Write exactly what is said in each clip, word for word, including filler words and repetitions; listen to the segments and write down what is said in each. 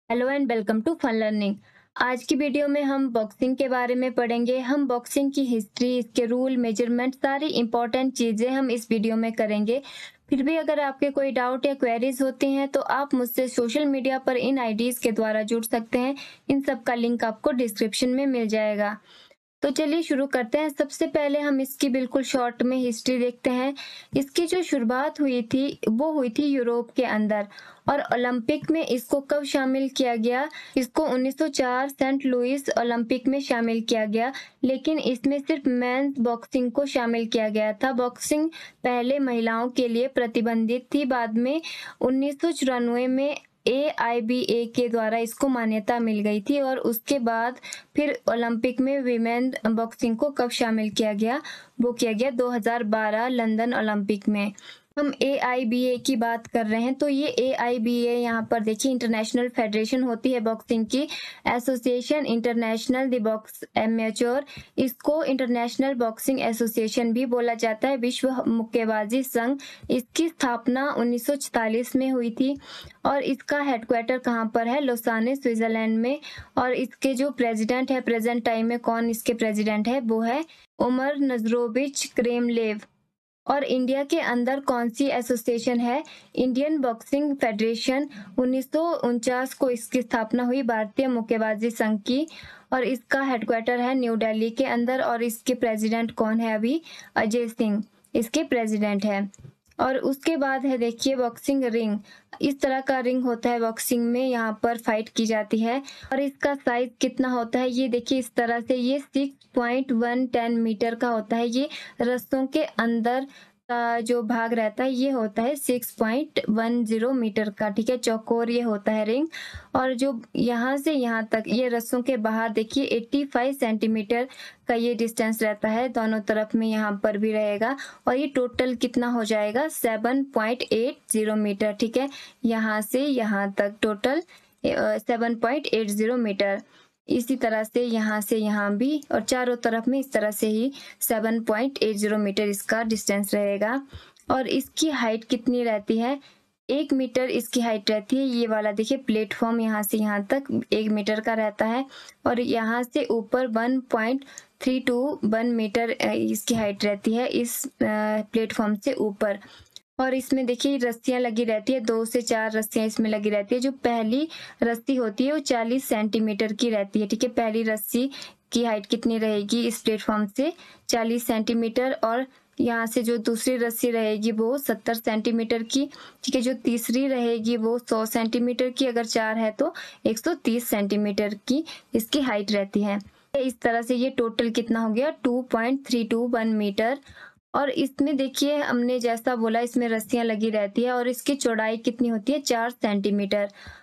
Hello and welcome to fun learning. आज की video में हम बॉक्सिंग के बारे में पढ़ेंगे। हम बॉक्सिंग की हिस्ट्री, इसके रूल, मेजरमेंट, सारी इंपॉर्टेंट चीज़ें हम इस वीडियो में करेंगे। फिर भी अगर आपके कोई डाउट या क्वेरीज होती हैं तो आप मुझसे सोशल मीडिया पर इन आईडीज़ के द्वारा जुड़ सकते हैं। इन सब का लिंक आपको डिस्क्रिप्शन में मिल जाएगा। तो चलिए शुरू करते हैं। सबसे पहले हम इसकी बिल्कुल शॉर्ट में हिस्ट्री देखते हैं। इसकी जो शुरुआत हुई थी वो हुई थी यूरोप के अंदर, और ओलंपिक में इसको कब शामिल किया गया? इसको उन्नीस सौ चार सेंट लुइस ओलंपिक में शामिल किया गया, लेकिन इसमें सिर्फ मेंस बॉक्सिंग को शामिल किया गया था। बॉक्सिंग पहले महिलाओं के लिए प्रतिबंधित थी। बाद में उन्नीस सौ चौरानवे में ए आई बी ए के द्वारा इसको मान्यता मिल गई थी, और उसके बाद फिर ओलंपिक में वीमेन बॉक्सिंग को कब शामिल किया गया? वो किया गया दो हज़ार बारह लंदन ओलंपिक में। हम ए आई बी ए की बात कर रहे हैं तो ये ए आई बी ए यहाँ पर देखिए इंटरनेशनल फेडरेशन होती है बॉक्सिंग की, association international the box amateur. इसको इंटरनेशनल बॉक्सिंग एसोसिएशन भी बोला जाता है, विश्व मुक्केबाजी संघ। इसकी स्थापना उन्नीस सौ छियालीस में हुई थी, और इसका हेडक्वार्टर कहाँ पर है? लोसाने, स्विट्जरलैंड में। और इसके जो प्रेसिडेंट है प्रेजेंट टाइम में, कौन इसके प्रेसिडेंट है? वो है उमर नजरोविच क्रेमलेव। और इंडिया के अंदर कौन सी एसोसिएशन है? Indian boxing federation. उन्नीस सौ उनचास को इसकी स्थापना हुई भारतीय मुक्केबाजी संघ की, और इसका हेडक्वार्टर है न्यू दिल्ली के अंदर। और इसके प्रेसिडेंट कौन है? अभी अजय सिंह इसके प्रेसिडेंट है। और उसके बाद है देखिए बॉक्सिंग रिंग। इस तरह का रिंग होता है बॉक्सिंग में, यहाँ पर फाइट की जाती है। और इसका साइज कितना होता है? ये देखिए इस तरह से, ये six point one ten metre का होता है। ये रस्सों के अंदर का जो भाग रहता है ये होता है six point one zero metre का, ठीक है। चौकोर ये होता है रिंग। और जो यहाँ से यहाँ तक ये रस्सों के बाहर देखिए पचासी सेंटीमीटर का ये डिस्टेंस रहता है, दोनों तरफ में यहाँ पर भी रहेगा। और ये टोटल कितना हो जाएगा? Seven point eight zero metre, ठीक है। यहाँ से यहाँ तक total seven point eight zero metre. इसी तरह से यहाँ से यहाँ भी, और चारों तरफ में इस तरह से ही seven point eight zero metre इसका डिस्टेंस रहेगा। और इसकी हाइट कितनी रहती है? एक मीटर इसकी हाइट रहती है। ये वाला देखिए प्लेटफॉर्म यहाँ से यहाँ तक एक मीटर का रहता है, और यहाँ से ऊपर one point three two one metre इसकी हाइट रहती है इस प्लेटफॉर्म से ऊपर। और इसमें देखिए रस्सियां लगी रहती है, दो से चार रस्सियां इसमें लगी रहती है। जो पहली रस्सी होती है वो चालीस सेंटीमीटर की रहती है, ठीक है। पहली रस्सी की हाइट कितनी रहेगी इस प्लेटफॉर्म से? चालीस सेंटीमीटर। और यहाँ से जो दूसरी रस्सी रहेगी वो सत्तर सेंटीमीटर की, ठीक है। जो तीसरी रहेगी वो सौ सेंटीमीटर की, अगर चार है तो एक सौ तीस सेंटीमीटर की इसकी हाइट रहती है। इस तरह से ये टोटल कितना हो गया? Two point three two one metre. और इसमें देखिए हमने जैसा बोला इसमें रस्सियां लगी रहती है, और इसकी चौड़ाई कितनी होती है? चार सेंटीमीटर।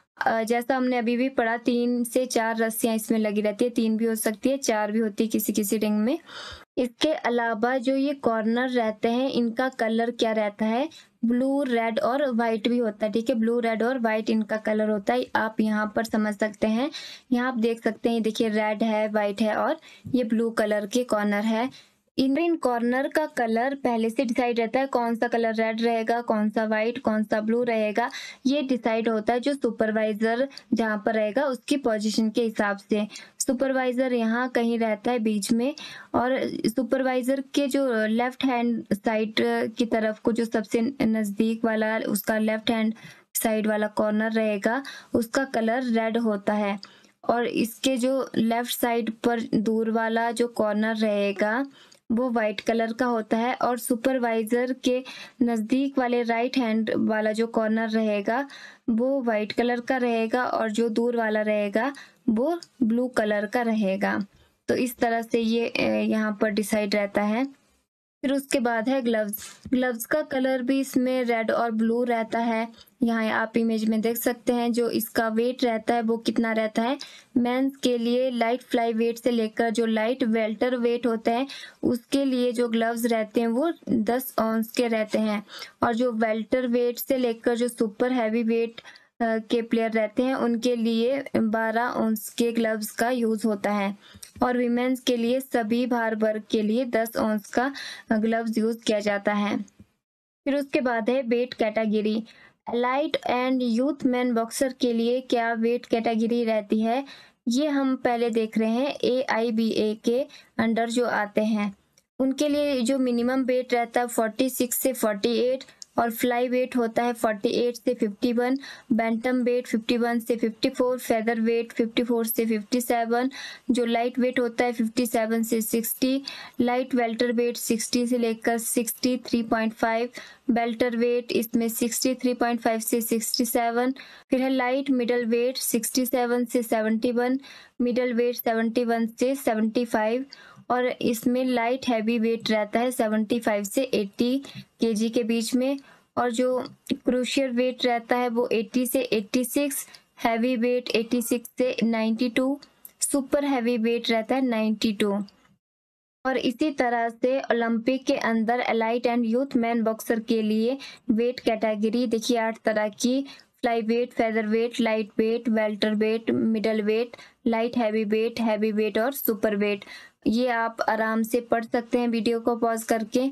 जैसा हमने अभी भी पढ़ा, तीन से चार रस्सियां इसमें लगी रहती है। तीन भी हो सकती है, चार भी होती है किसी किसी रिंग में। इसके अलावा जो ये कॉर्नर रहते हैं इनका कलर क्या रहता है? ब्लू, रेड और व्हाइट भी होता है, ठीक है। ब्लू, रेड और व्हाइट इनका कलर होता है। आप यहाँ पर समझ सकते हैं, यहाँ आप देख सकते हैं, देखिए रेड है, व्हाइट है, और ये ब्लू कलर के कॉर्नर है। इन इन कॉर्नर का कलर पहले से डिसाइड रहता है, कौन सा कलर रेड रहेगा, कौन सा व्हाइट, कौन सा ब्लू रहेगा। ये डिसाइड होता है जो सुपरवाइजर जहाँ पर रहेगा उसकी पोजीशन के हिसाब से। सुपरवाइजर यहाँ कहीं रहता है बीच में, और सुपरवाइजर के जो लेफ्ट हैंड साइड की तरफ को जो सबसे नजदीक वाला उसका लेफ्ट हैंड साइड वाला कॉर्नर रहेगा उसका कलर रेड होता है। और इसके जो लेफ्ट साइड पर दूर वाला जो कॉर्नर रहेगा वो व्हाइट कलर का होता है। और सुपरवाइजर के नजदीक वाले राइट हैंड वाला जो कॉर्नर रहेगा वो व्हाइट कलर का रहेगा, और जो दूर वाला रहेगा वो ब्लू कलर का रहेगा। तो इस तरह से ये यहाँ पर डिसाइड रहता है। फिर उसके बाद है ग्लव्स। ग्लव्स का कलर भी इसमें रेड और ब्लू रहता है। यहाँ आप इमेज में देख सकते हैं जो इसका वेट रहता है वो कितना रहता है। मेंस के लिए लाइट फ्लाई वेट से लेकर जो लाइट वेल्टर वेट होते हैं उसके लिए जो ग्लव्स रहते हैं वो दस ऑन्स के रहते हैं, और जो वेल्टर वेट से लेकर जो सुपर हैवी वेट के प्लेयर रहते हैं उनके लिए बारह ऑन्स के ग्लव्स का यूज होता है। और विमेंस के लिए सभी भार वर्ग के लिए दस ऑन्स का ग्लव्स यूज किया जाता है। फिर उसके बाद है weight category. Elite and youth man boxer के लिए क्या वेट कैटेगरी रहती है, ये हम पहले देख रहे हैं। ए आई बी ए के अंडर जो आते हैं उनके लिए जो मिनिमम वेट रहता है फोर्टी सिक्स से फोर्टी एट, और फ्लाई वेट होता है फोर्टी एट से fifty one, bantam weight fifty one से fifty four, feather weight fifty four से फिफ्टी सेवन, जो लाइट वेट होता है फिफ्टी सेवन से sixty, light welter weight sixty से लेकर sixty three point five, welter weight इसमें सिक्सटी थ्री पॉइंट फाइव से सिक्सटी सेवन, फिर है light middle weight sixty seven से seventy one, middle weight seventy one से सेवेंटी फाइव, और इसमें लाइट हैवी वेट रहता है सेवेंटी फाइव से एटी केजी के बीच में, और जो क्रूशियल वेट रहता है वो एटी से eighty six, heavy weight eighty six से ninety two, super heavy weight रहता है नाइंटी टू। और इसी तरह से ओलंपिक के अंदर elite and youth man boxer के लिए वेट कैटेगरी देखिए आठ तरह की: fly weight, feather weight, light weight, welter weight, middle weight, light heavy weight, heavy weight और सुपर वेट। ये आप आराम से पढ़ सकते हैं वीडियो को पॉज करके।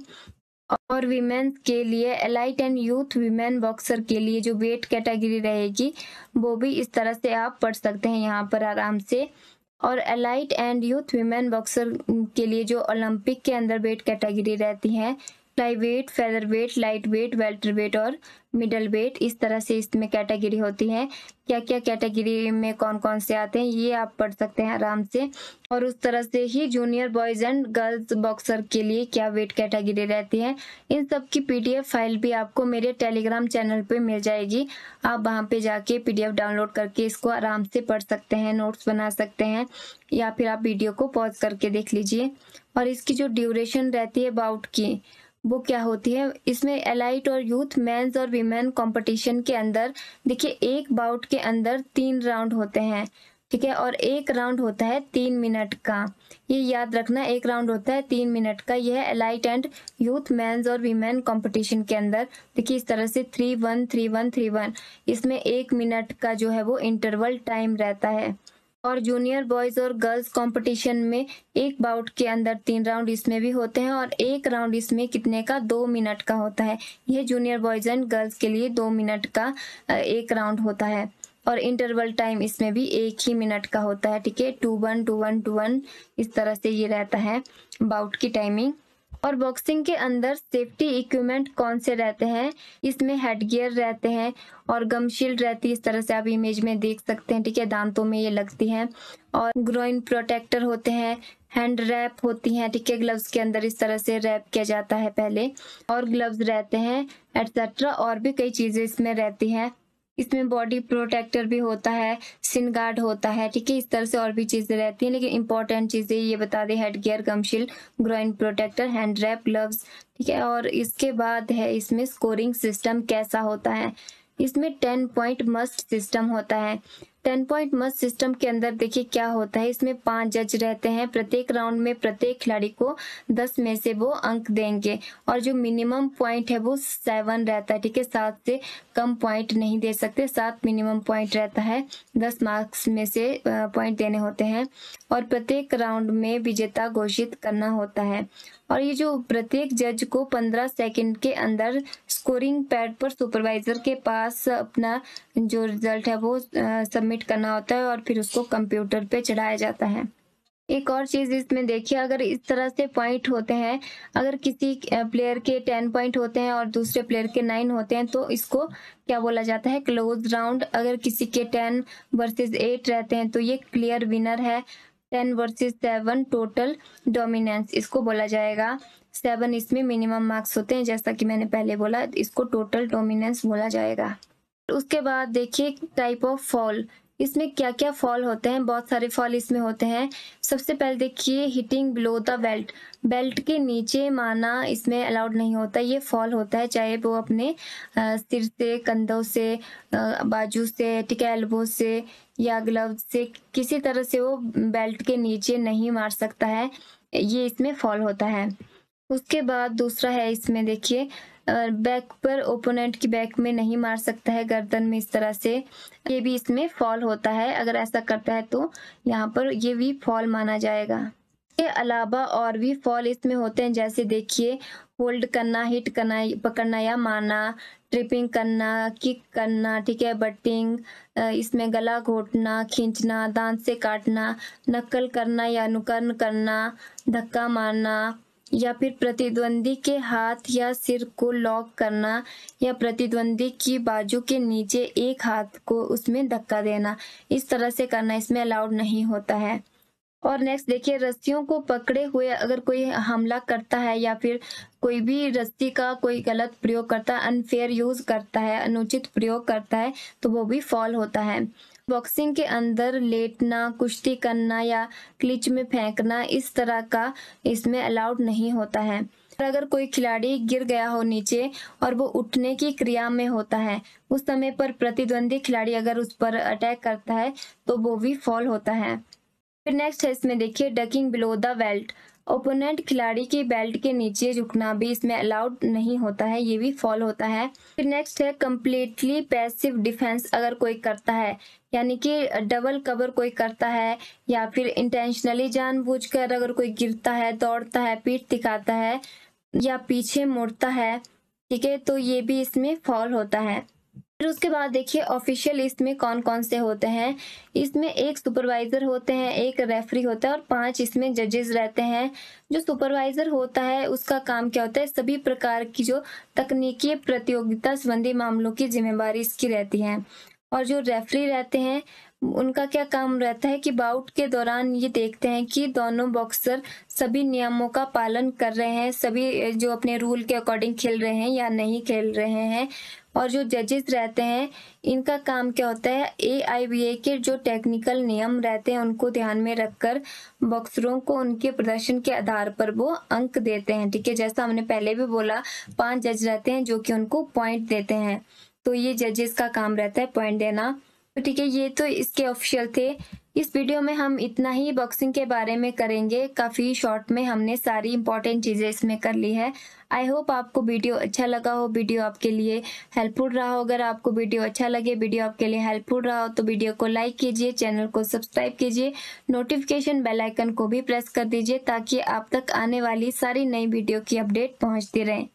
और वीमेन्स के लिए elite and youth women boxer के लिए जो वेट कैटेगरी रहेगी वो भी इस तरह से आप पढ़ सकते हैं यहाँ पर आराम से। और elite and youth women boxer के लिए जो ओलंपिक के अंदर वेट कैटेगरी रहती है, fly weight, feather weight, light weight, welter weight और मिडल वेट, इस तरह से इसमें कैटेगरी होती है। क्या क्या कैटेगरी में कौन कौन से आते हैं ये आप पढ़ सकते हैं आराम से। और उस तरह से ही junior boys and girls boxer के लिए क्या वेट कैटेगरी रहती है, इन सब की पीडीएफ फाइल भी आपको मेरे टेलीग्राम चैनल पे मिल जाएगी। आप वहाँ पे जाके पीडीएफ डाउनलोड करके इसको आराम से पढ़ सकते हैं, नोट्स बना सकते हैं, या फिर आप वीडियो को पॉज करके देख लीजिए। और इसकी जो ड्यूरेशन रहती है बाउट की वो क्या होती है, इसमें एलाइट और यूथ मेंस और वीमेन कंपटीशन के अंदर देखिए एक बाउट के अंदर तीन राउंड होते हैं, ठीक है, और एक राउंड होता है तीन मिनट का। ये याद रखना, एक राउंड होता है तीन मिनट का। यह है एलाइट एंड यूथ मेंस और वीमेन कंपटीशन के अंदर। देखिए इस तरह से three one three one three one, इसमें एक मिनट का जो है वो इंटरवल टाइम रहता है। और जूनियर बॉयज और गर्ल्स कंपटीशन में एक बाउट के अंदर तीन राउंड इसमें भी होते हैं, और एक राउंड इसमें कितने का, दो मिनट का होता है। यह जूनियर बॉयज एंड गर्ल्स के लिए दो मिनट का एक राउंड होता है, और इंटरवल टाइम इसमें भी एक ही मिनट का होता है, ठीक है, two one two one two one, इस तरह से ये रहता है बाउट की टाइमिंग। और बॉक्सिंग के अंदर सेफ्टी इक्विपमेंट कौन से रहते हैं, इसमें हेडगियर रहते हैं और गम शील्ड रहती है, इस तरह से आप इमेज में देख सकते हैं, ठीक है, दांतों में ये लगती हैं। और ग्रोइन प्रोटेक्टर होते हैं, हैंड रैप होती हैं, ठीक है, ग्लव्स के अंदर इस तरह से रैप किया जाता है पहले, और ग्लव्स रहते हैं एटसेट्रा, और भी कई चीजें इसमें रहती हैं। इसमें बॉडी प्रोटेक्टर भी होता है, सिन गार्ड होता है, ठीक है, इस तरह से और भी चीजें रहती हैं, लेकिन इंपॉर्टेंट चीजें ये बता दें, head gear, gum shield, groin protector, hand wrap, gloves, ठीक है। और इसके बाद है इसमें स्कोरिंग सिस्टम कैसा होता है, इसमें टेन पॉइंट मस्ट सिस्टम होता है। टेन पॉइंट मस्ट सिस्टम के अंदर देखिए क्या होता है, इसमें पांच जज रहते हैं, प्रत्येक राउंड में प्रत्येक खिलाड़ी को दस में से वो अंक देंगे, और जो मिनिमम पॉइंट है वो सेवन रहता है, ठीक है, सात से कम पॉइंट नहीं दे सकते, सात मिनिमम पॉइंट रहता है, दस मार्क्स में से पॉइंट देने होते हैं, और प्रत्येक राउंड में विजेता घोषित करना होता है। और ये जो प्रत्येक जज को पंद्रह सेकंड के अंदर स्कोरिंग पैड पर सुपरवाइजर के पास अपना जो रिजल्ट है वो सबमिट करना होता है, और फिर उसको कंप्यूटर पे चढ़ाया जाता है। एक और चीज इसमें देखिए, अगर इस तरह से पॉइंट होते हैं, अगर किसी प्लेयर के टेन पॉइंट होते हैं और दूसरे प्लेयर के नाइन होते हैं तो इसको क्या बोला जाता है, क्लोज राउंड। अगर किसी के टेन वर्सेस एट रहते हैं तो ये क्लियर विनर है। Ten versus seven total dominance इसको बोला जाएगा। सेवन इसमें मिनिमम मार्क्स होते हैं, जैसा कि मैंने पहले बोला, इसको टोटल डोमिनेंस बोला जाएगा। उसके बाद देखिए टाइप ऑफ फॉल, इसमें क्या क्या फॉल होते हैं, बहुत सारे फॉल इसमें होते हैं। सबसे पहले देखिए hitting below the belt, belt के नीचे मारना इसमें अलाउड नहीं होता, ये फॉल होता है, चाहे वो अपने सिर से, कंधों से, बाजू से, ठीक है, एल्बो से या ग्लव से, किसी तरह से वो बेल्ट के नीचे नहीं मार सकता है, ये इसमें फॉल होता है। उसके बाद दूसरा है इसमें देखिए बैक पर, ओपोनेंट की बैक में नहीं मार सकता है, गर्दन में इस तरह से, ये भी इसमें फॉल होता है। अगर ऐसा करता है तो यहाँ पर ये भी फॉल माना जाएगा। इसके अलावा और भी फॉल इसमें होते हैं, जैसे देखिए होल्ड करना, हिट करना, पकड़ना या मारना, स्ट्रिपिंग करना, किक करना, ठीक है, बटिंग, इसमें गला घोटना, खींचना, दांत से काटना, नकल करना या अनुकरण करना, धक्का मारना, या फिर प्रतिद्वंदी के हाथ या सिर को लॉक करना, या प्रतिद्वंदी की बाजू के नीचे एक हाथ को उसमें धक्का देना, इस तरह से करना इसमें अलाउड नहीं होता है। और नेक्स्ट देखिए, रस्सियों को पकड़े हुए अगर कोई हमला करता है या फिर कोई भी रस्सी का कोई गलत प्रयोग करता है, अनफेयर यूज करता है, अनुचित प्रयोग करता है, तो वो भी फॉल होता है। बॉक्सिंग के अंदर लेटना, कुश्ती करना या क्लिच में फेंकना, इस तरह का इसमें अलाउड नहीं होता है। अगर कोई खिलाड़ी गिर गया हो नीचे और वो उठने की क्रिया में होता है, उस समय पर प्रतिद्वंदी खिलाड़ी अगर उस पर अटैक करता है तो वो भी फॉल होता है। फिर नेक्स्ट है इसमें देखिए, ducking below the belt, opponent खिलाड़ी की बेल्ट के नीचे झुकना भी इसमें अलाउड नहीं होता है, ये भी फॉल होता है। फिर नेक्स्ट है कंप्लीटली पैसिव डिफेंस, अगर कोई करता है, यानी कि डबल कवर कोई करता है या फिर इंटेंशनली जानबूझकर अगर कोई गिरता है, दौड़ता है, पीठ दिखाता है या पीछे मुड़ता है, ठीक है, तो ये भी इसमें फॉल होता है। फिर उसके बाद देखिए ऑफिशियल इसमें कौन कौन से होते हैं। इसमें एक सुपरवाइजर होते हैं, एक रेफरी होता है और पांच इसमें जजेस रहते हैं। जो सुपरवाइजर होता है उसका काम क्या होता है, सभी प्रकार की जो तकनीकी प्रतियोगिता संबंधी मामलों की जिम्मेवारी इसकी रहती है। और जो रेफरी रहते हैं उनका क्या काम रहता है कि बाउट के दौरान ये देखते हैं कि दोनों बॉक्सर सभी नियमों का पालन कर रहे हैं, सभी जो अपने रूल के अकॉर्डिंग खेल रहे हैं या नहीं खेल रहे हैं। और जो जजेस रहते हैं इनका काम क्या होता है, ए आई बी ए के जो टेक्निकल नियम रहते हैं उनको ध्यान में रखकर बॉक्सरों को उनके प्रदर्शन के आधार पर वो अंक देते हैं, ठीक है। जैसा हमने पहले भी बोला, पांच जज रहते हैं जो कि उनको पॉइंट देते हैं, तो ये जजेस का काम रहता है पॉइंट देना। तो ठीक है, ये तो इसके ऑफिशियल थे। इस वीडियो में हम इतना ही बॉक्सिंग के बारे में करेंगे, काफी शॉर्ट में हमने सारी इंपॉर्टेंट चीजें इसमें कर ली है। आई होप आपको वीडियो अच्छा लगा हो, वीडियो आपके लिए हेल्पफुल रहा हो। अगर आपको वीडियो अच्छा लगे, वीडियो आपके लिए हेल्पफुल रहा हो तो वीडियो को लाइक कीजिए, चैनल को सब्सक्राइब कीजिए, नोटिफिकेशन बेल आइकन को भी प्रेस कर दीजिए ताकि आप तक आने वाली सारी नई वीडियो की अपडेट पहुंचती रहे।